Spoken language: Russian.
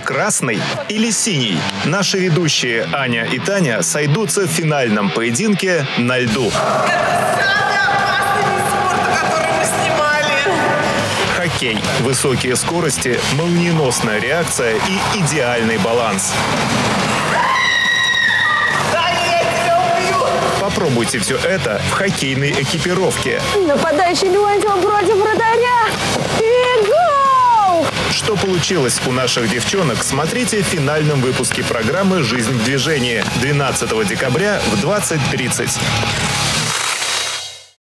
красный или синий? Наши ведущие Аня и Таня сойдутся в финальном поединке на льду. Хоккей, высокие скорости, молниеносная реакция и идеальный баланс. Попробуйте все это в хоккейной экипировке. Нападающий Леонтьев против вратаря. И гол! Что получилось у наших девчонок, смотрите в финальном выпуске программы «Жизнь в движении» 12 декабря в 20:30.